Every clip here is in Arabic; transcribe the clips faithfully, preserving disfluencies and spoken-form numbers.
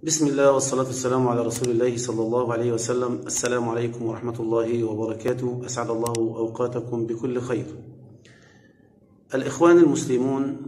بسم الله والصلاة والسلام على رسول الله صلى الله عليه وسلم. السلام عليكم ورحمة الله وبركاته. أسعد الله أوقاتكم بكل خير. الإخوان المسلمون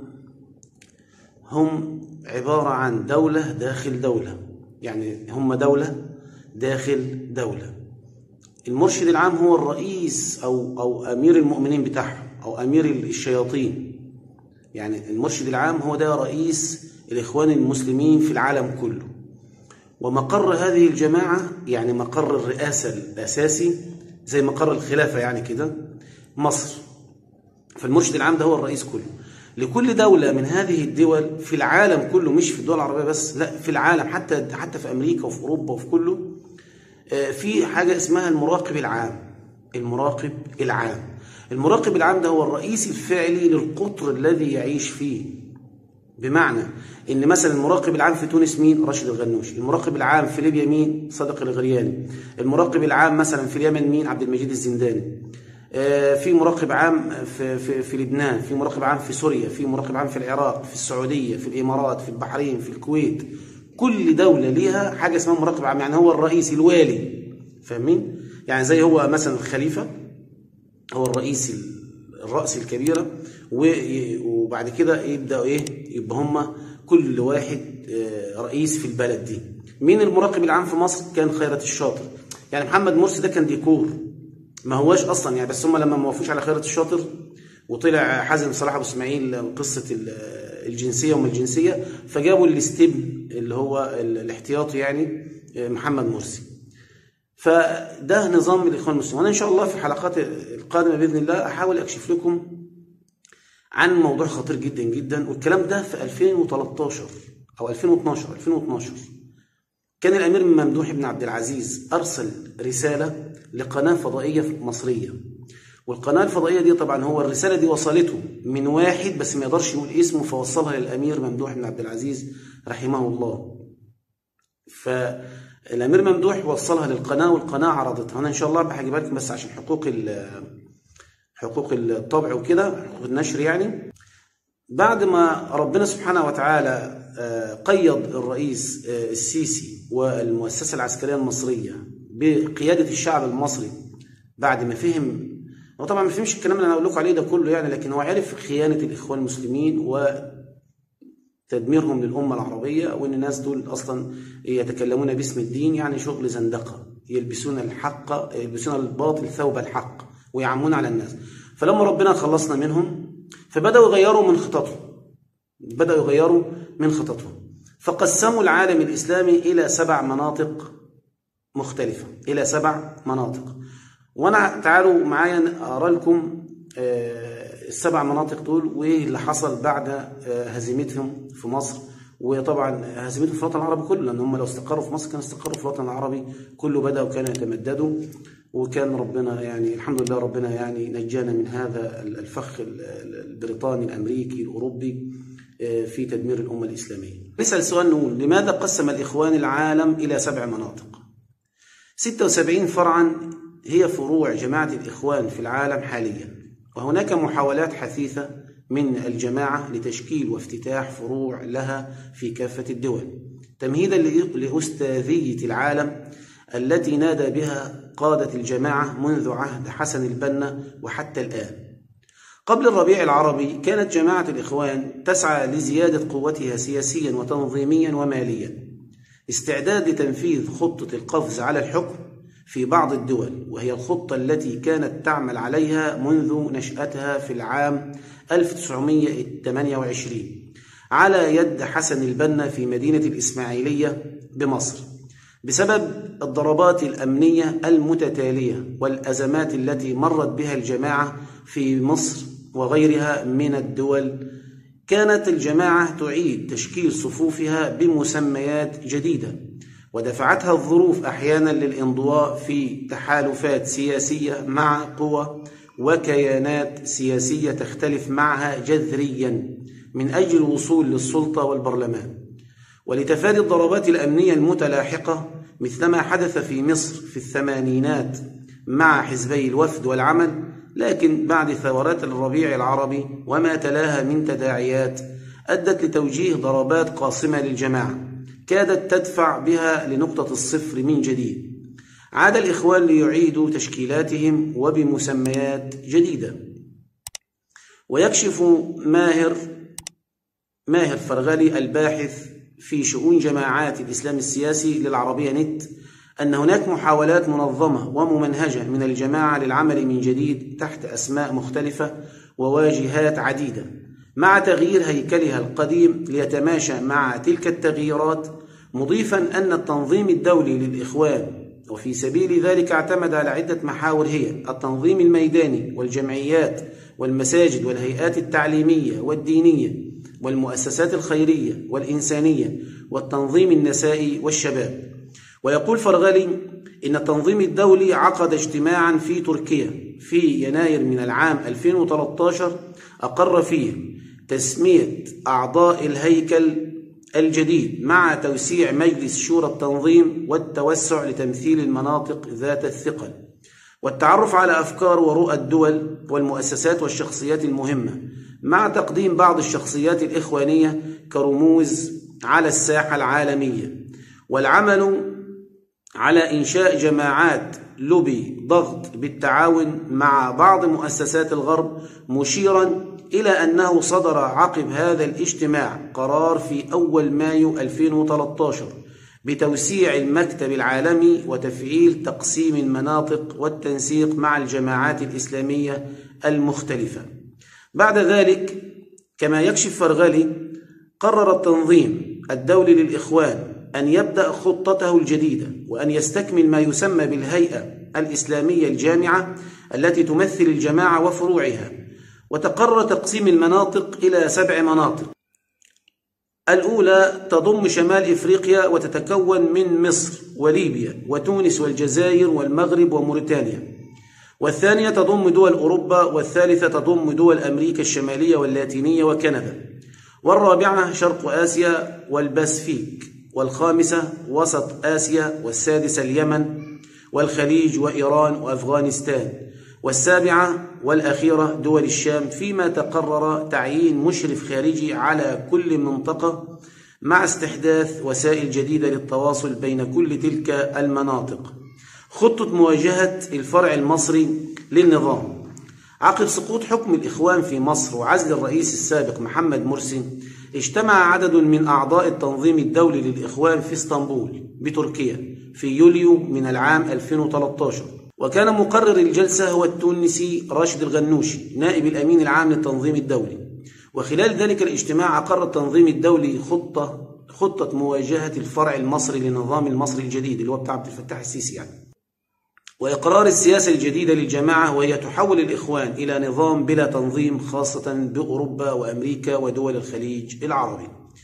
هم عبارة عن دولة داخل دولة، يعني هم دولة داخل دولة. المرشد العام هو الرئيس أو, أو أمير المؤمنين بتاعهم أو أمير الشياطين. يعني المرشد العام هو ده رئيس الإخوان المسلمين في العالم كله. ومقر هذه الجماعة يعني مقر الرئاسة الأساسي زي مقر الخلافة يعني كده مصر. فالمرشد العام ده هو الرئيس كله لكل دولة من هذه الدول في العالم كله، مش في الدول العربية بس، لا في العالم، حتى حتى في أمريكا وفي أوروبا وفي كله. في حاجة اسمها المراقب العام. المراقب العام المراقب العام ده هو الرئيس الفعلي للقطر الذي يعيش فيه. بمعنى ان مثلا المراقب العام في تونس مين؟ راشد الغنوشي. المراقب العام في ليبيا مين؟ صادق الغرياني. المراقب العام مثلا في اليمن مين؟ عبد المجيد الزنداني. في مراقب عام في, في, في لبنان، في مراقب عام في سوريا، في مراقب عام في العراق، في السعودية، في الإمارات، في البحرين، في الكويت. كل دولة ليها حاجة اسمها مراقب عام، يعني هو الرئيس الوالي. فاهمين؟ يعني زي هو مثلا الخليفة هو الرئيس الرأس الكبيرة، وبعد كده يبدأوا ايه؟ يبقى هم كل واحد رئيس في البلد دي. مين المراقب العام في مصر؟ كان خيرت الشاطر. يعني محمد مرسي ده كان ديكور، ما هواش اصلا يعني، بس هم لما ما وافقوش على خيرت الشاطر وطلع حازم صلاح ابو اسماعيل قصه الجنسيه وما الجنسيه، فجابوا الاستبن اللي هو الاحتياطي يعني محمد مرسي. فده نظام الاخوان المسلمين. وانا ان شاء الله في الحلقات القادمه باذن الله احاول اكشف لكم عن موضوع خطير جدا جدا. والكلام ده في ألفين وثلاثة عشر او ألفين واثناشر ألفين واثناشر كان الامير ممدوح بن عبد العزيز ارسل رساله لقناه فضائيه مصريه، والقناه الفضائيه دي طبعا هو الرساله دي وصلته من واحد بس ما يقدرش يقول اسمه، فوصلها للامير ممدوح بن عبد العزيز رحمه الله. فالامير ممدوح وصلها للقناه والقناه عرضتها. انا ان شاء الله بحاجبها لكم بس عشان حقوق حقوق الطبع وكده، حقوق النشر يعني. بعد ما ربنا سبحانه وتعالى قيد الرئيس السيسي والمؤسسة العسكرية المصرية بقيادة الشعب المصري، بعد ما فهم، هو طبعا ما فهمش الكلام اللي انا اقول لكم عليه ده كله يعني، لكن هو عرف خيانة الإخوان المسلمين وتدميرهم للأمة العربية، وان الناس دول اصلا يتكلمون باسم الدين، يعني شغل زندقة، يلبسون الحق يلبسون الباطل ثوب الحق ويعمون على الناس. فلما ربنا خلصنا منهم فبدأوا يغيروا من خططهم بدأوا يغيروا من خططهم فقسموا العالم الإسلامي إلى سبع مناطق مختلفة إلى سبع مناطق. وأنا تعالوا معايا أقرأ لكم السبع مناطق دول وإيه اللي حصل بعد هزيمتهم في مصر. وطبعا هزيمتهم في الوطن العربي كله، لأن هم لو استقروا في مصر كانوا استقروا في الوطن العربي كله، بدأوا كانوا يتمددوا. وكان ربنا يعني الحمد لله ربنا يعني نجانا من هذا الفخ البريطاني الأمريكي الأوروبي في تدمير الأمة الإسلامية. نسأل سؤال نقول لماذا قسم الإخوان العالم إلى سبع مناطق؟ ستة وسبعين فرعا هي فروع جماعة الإخوان في العالم حاليا، وهناك محاولات حثيثة من الجماعة لتشكيل وافتتاح فروع لها في كافة الدول، تمهيدا لأستاذية العالم التي نادى بها قادة الجماعة منذ عهد حسن البنا وحتى الآن. قبل الربيع العربي كانت جماعة الإخوان تسعى لزيادة قوتها سياسيا وتنظيميا وماليا، استعداد لتنفيذ خطة القفز على الحكم في بعض الدول، وهي الخطة التي كانت تعمل عليها منذ نشأتها في العام ألف وتسعمائة وثمانية وعشرين على يد حسن البنا في مدينة الإسماعيلية بمصر، بسبب الضربات الأمنية المتتالية والأزمات التي مرت بها الجماعة في مصر وغيرها من الدول. كانت الجماعة تعيد تشكيل صفوفها بمسميات جديدة، ودفعتها الظروف أحيانا للانضواء في تحالفات سياسية مع قوى وكيانات سياسية تختلف معها جذريا من أجل الوصول للسلطة والبرلمان، ولتفادي الضربات الأمنية المتلاحقة مثلما حدث في مصر في الثمانينات مع حزبي الوفد والعمل. لكن بعد ثورات الربيع العربي وما تلاها من تداعيات أدت لتوجيه ضربات قاصمة للجماعة، كادت تدفع بها لنقطة الصفر من جديد. عاد الإخوان ليعيدوا تشكيلاتهم وبمسميات جديدة. ويكشف ماهر ماهر فرغلي الباحث في شؤون جماعات الإسلام السياسي للعربية نت أن هناك محاولات منظمة وممنهجة من الجماعة للعمل من جديد تحت أسماء مختلفة وواجهات عديدة، مع تغيير هيكلها القديم ليتماشى مع تلك التغييرات، مضيفا أن التنظيم الدولي للإخوان وفي سبيل ذلك اعتمد على عدة محاور هي التنظيم الميداني والجمعيات والمساجد والهيئات التعليمية والدينية والمؤسسات الخيرية والإنسانية والتنظيم النسائي والشباب. ويقول فرغلي إن التنظيم الدولي عقد اجتماعا في تركيا في يناير من العام ألفين وثلاثة عشر أقر فيه تسمية أعضاء الهيكل الجديد مع توسيع مجلس شورى التنظيم والتوسع لتمثيل المناطق ذات الثقل والتعرف على أفكار ورؤى الدول والمؤسسات والشخصيات المهمة، مع تقديم بعض الشخصيات الإخوانية كرموز على الساحة العالمية، والعمل على إنشاء جماعات لوبي ضغط بالتعاون مع بعض مؤسسات الغرب، مشيرا إلى أنه صدر عقب هذا الاجتماع قرار في أول مايو ألفين وثلاثة عشر بتوسيع المكتب العالمي وتفعيل تقسيم المناطق والتنسيق مع الجماعات الإسلامية المختلفة. بعد ذلك كما يكشف فرغلي قرر التنظيم الدولي للإخوان أن يبدأ خطته الجديدة وأن يستكمل ما يسمى بالهيئة الإسلامية الجامعة التي تمثل الجماعة وفروعها، وتقرر تقسيم المناطق إلى سبع مناطق. الأولى تضم شمال إفريقيا وتتكون من مصر وليبيا وتونس والجزائر والمغرب وموريتانيا، والثانية تضم دول أوروبا، والثالثة تضم دول أمريكا الشمالية واللاتينية وكندا، والرابعة شرق آسيا والباسفيك، والخامسة وسط آسيا، والسادسة اليمن والخليج وإيران وأفغانستان، والسابعة والأخيرة دول الشام، فيما تقرر تعيين مشرف خارجي على كل منطقة مع استحداث وسائل جديدة للتواصل بين كل تلك المناطق. خطة مواجهة الفرع المصري للنظام. عقب سقوط حكم الإخوان في مصر وعزل الرئيس السابق محمد مرسي، اجتمع عدد من أعضاء التنظيم الدولي للإخوان في اسطنبول بتركيا في يوليو من العام ألفين وثلاثة عشر، وكان مقرر الجلسة هو التونسي راشد الغنوشي نائب الأمين العام للتنظيم الدولي. وخلال ذلك الاجتماع أقر التنظيم الدولي خطة خطة مواجهة الفرع المصري للنظام المصري الجديد اللي هو بتاع عبد الفتاح السيسي يعني، وإقرار السياسة الجديدة للجماعة، وهي تحول الإخوان إلى نظام بلا تنظيم خاصة بأوروبا وأمريكا ودول الخليج العربي.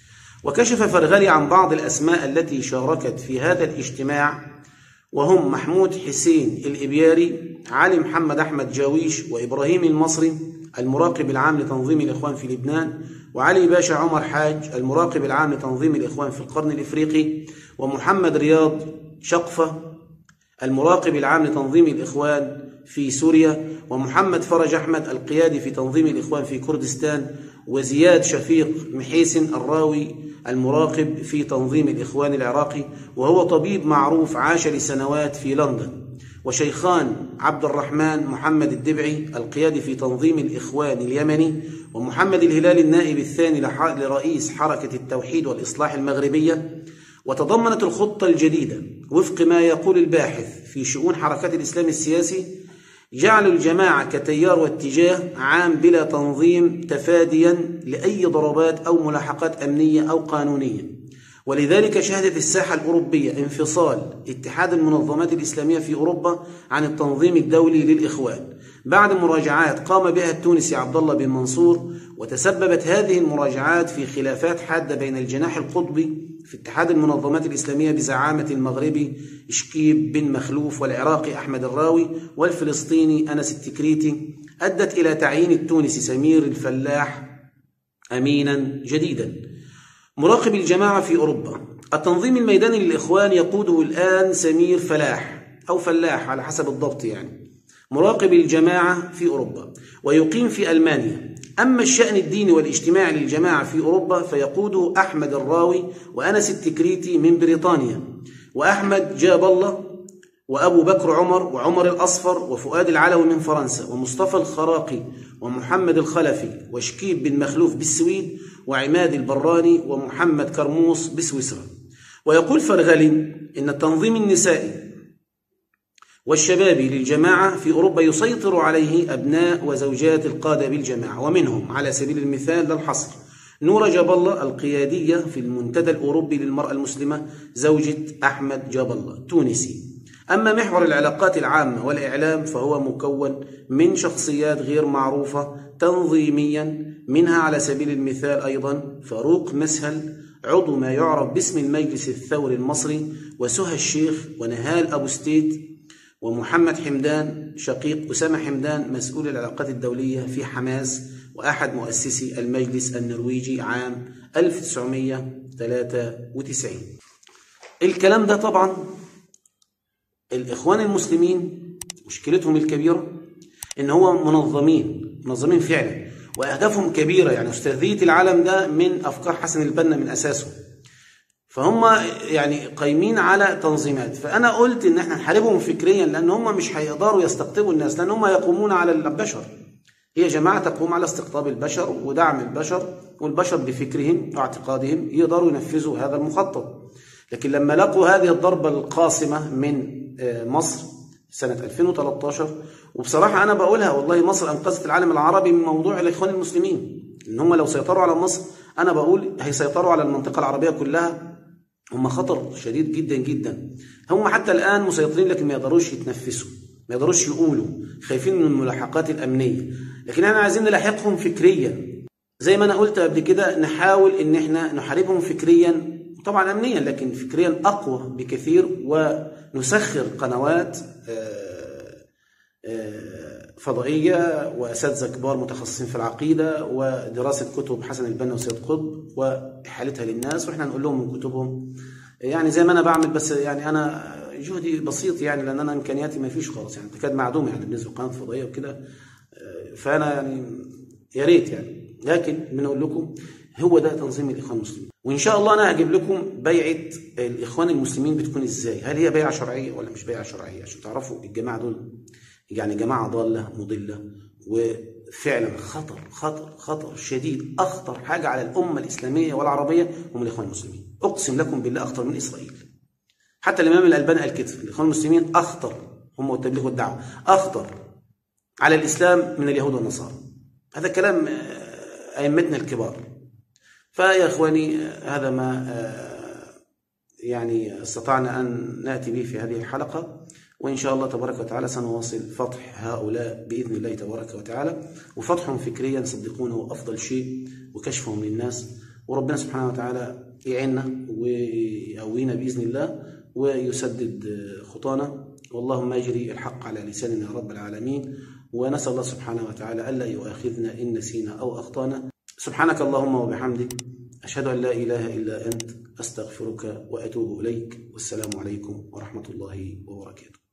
وكشف فرغلي عن بعض الأسماء التي شاركت في هذا الاجتماع، وهم محمود حسين الإبياري، علي محمد أحمد جاويش، وإبراهيم المصري المراقب العام لتنظيم الإخوان في لبنان، وعلي باشا عمر حاج المراقب العام لتنظيم الإخوان في القرن الإفريقي، ومحمد رياض شقفة المراقب العام لتنظيم الإخوان في سوريا، ومحمد فرج أحمد القيادي في تنظيم الإخوان في كردستان، وزياد شفيق محيسن الراوي المراقب في تنظيم الإخوان العراقي وهو طبيب معروف عاش لسنوات في لندن، وشيخان عبد الرحمن محمد الدبعي القيادي في تنظيم الإخوان اليمني، ومحمد الهلال النائب الثاني لرئيس حركة التوحيد والإصلاح المغربية. وتضمنت الخطة الجديدة وفق ما يقول الباحث في شؤون حركات الإسلام السياسي جعل الجماعة كتيار واتجاه عام بلا تنظيم تفاديا لأي ضربات أو ملاحقات أمنية أو قانونية. ولذلك شهدت الساحة الأوروبية انفصال اتحاد المنظمات الإسلامية في أوروبا عن التنظيم الدولي للإخوان بعد مراجعات قام بها التونسي عبد الله بن منصور، وتسببت هذه المراجعات في خلافات حادة بين الجناح القطبي في اتحاد المنظمات الإسلامية بزعامة المغربي شكيب بن مخلوف والعراقي أحمد الراوي والفلسطيني أنس التكريتي، أدت إلى تعيين التونسي سمير الفلاح أمينا جديدا مراقب الجماعة في أوروبا. التنظيم الميداني للإخوان يقوده الآن سمير فلاح أو فلاح على حسب الضبط يعني، مراقب الجماعة في أوروبا ويقيم في ألمانيا. أما الشأن الديني والاجتماعي للجماعة في أوروبا فيقوده أحمد الراوي وأنس التكريتي من بريطانيا، وأحمد جاب الله، وأبو بكر عمر، وعمر الأصفر، وفؤاد العلوي من فرنسا، ومصطفى الخراقي، ومحمد الخلفي، وشكيب بن مخلوف بالسويد، وعماد البراني، ومحمد كرموس بسويسرا. ويقول فرغلي إن التنظيم النسائي والشبابي للجماعة في أوروبا يسيطر عليه أبناء وزوجات القادة بالجماعة، ومنهم على سبيل المثال للحصر نورة جاب الله القيادية في المنتدى الأوروبي للمرأة المسلمة، زوجة أحمد جاب الله تونسي. أما محور العلاقات العامة والإعلام فهو مكون من شخصيات غير معروفة تنظيميا، منها على سبيل المثال أيضا فاروق مسهل عضو ما يعرف باسم المجلس الثوري المصري، وسهى الشيخ، ونهال أبو ستيت، ومحمد حمدان شقيق أسامة حمدان مسؤول العلاقات الدولية في حماس، وأحد مؤسسي المجلس النرويجي عام ألف وتسعمائة وثلاثة وتسعين. الكلام ده طبعا الإخوان المسلمين مشكلتهم الكبيرة إن هو منظمين منظمين فعلا، وأهدافهم كبيرة. يعني أستاذية العالم ده من أفكار حسن البنا من أساسه، فهم يعني قايمين على تنظيمات. فأنا قلت إن احنا نحاربهم فكريا، لأن هم مش هيقدروا يستقطبوا الناس، لأن هم يقومون على البشر. هي جماعة تقوم على استقطاب البشر ودعم البشر، والبشر بفكرهم واعتقادهم يقدروا ينفذوا هذا المخطط. لكن لما لقوا هذه الضربة القاصمة من مصر سنة ألفين وثلاثة عشر، وبصراحة أنا بقولها والله مصر أنقذت العالم العربي من موضوع الإخوان المسلمين، إن هم لو سيطروا على مصر أنا بقول هيسيطروا على المنطقة العربية كلها. هم خطر شديد جدا جدا. هم حتى الآن مسيطرين لكن ما يقدروش يتنفسوا، ما يقدروش يقولوا، خايفين من الملاحقات الأمنية. لكن احنا عايزين نلاحقهم فكريا، زي ما أنا قلت قبل كده، نحاول إن احنا نحاربهم فكريا، طبعا أمنيا لكن فكريا أقوى بكثير، ونسخر قنوات فضائية وأساتذة كبار متخصصين في العقيدة ودراسة كتب حسن البنا وسيد قطب وإحالتها للناس، وإحنا نقول لهم من كتبهم. يعني زي ما أنا بعمل، بس يعني أنا جهدي بسيط، يعني لأن أنا إمكانياتي ما فيش خالص، يعني تكاد معدومة يعني بالنسبة للقنوات الفضائية وكده. فأنا يعني يا ريت يعني، لكن بنقول لكم هو ده تنظيم الإخوان المسلمين. وإن شاء الله أنا هجيب لكم بيعة الإخوان المسلمين بتكون إزاي، هل هي بيعة شرعية ولا مش بيعة شرعية، عشان تعرفوا الجماعة دول يعني جماعة ضالة مضلة، وفعلا خطر خطر خطر شديد. أخطر حاجة على الأمة الإسلامية والعربية هم الإخوان المسلمين، أقسم لكم بالله أخطر من إسرائيل. حتى الإمام الألباني قال كده، الإخوان المسلمين أخطر، هم والتبليغ والدعوة أخطر على الإسلام من اليهود والنصارى. هذا كلام أئمتنا الكبار. فيا إخواني هذا ما يعني استطعنا أن نأتي به في هذه الحلقة، وإن شاء الله تبارك وتعالى سنواصل فتح هؤلاء بإذن الله تبارك وتعالى، وفتحهم فكريا صدقونه أفضل شيء، وكشفهم للناس. وربنا سبحانه وتعالى يعيننا ويقوينا بإذن الله ويسدد خطانا، واللهم يجري الحق على لساننا يا رب العالمين. ونسأل الله سبحانه وتعالى ألا يؤاخذنا إن نسينا أو أخطأنا. سبحانك اللهم وبحمدك، أشهد أن لا إله إلا أنت، أستغفرك وأتوب إليك، والسلام عليكم ورحمة الله وبركاته.